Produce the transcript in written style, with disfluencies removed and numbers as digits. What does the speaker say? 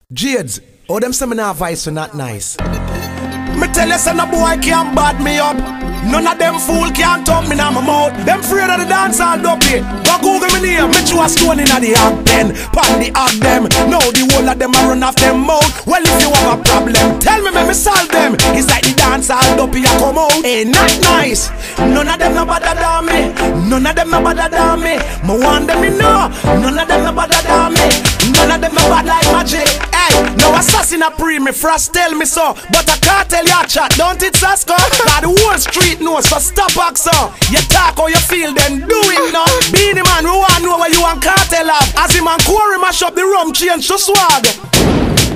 Jades, oh them say me nah vice so not nice. Me tell you say no boy can't bad me up. None of them fool can't talk me now my mouth. Them afraid of the dance all dopey. Go Google me name, me chew a stone inna the hog pen. Pan the hog them, now the whole of them a run off them mouth. Well if you have a problem, tell me me solve them. It's like the dance all dopey a come out. Ain't not nice. None of them no bother down me. None of them no bother down me. Me want them me know. None of them no bother down me. None of them no bad like magic. Hey, no assassin a pre me frost tell me so, but I can't tell you a chat. Don't it Sasko? Cause the whole street knows, so stop back so. You talk how you feel, then do it now. Be the man, we want know where you and cartel have. As him and Corey mash up the rum change to swag.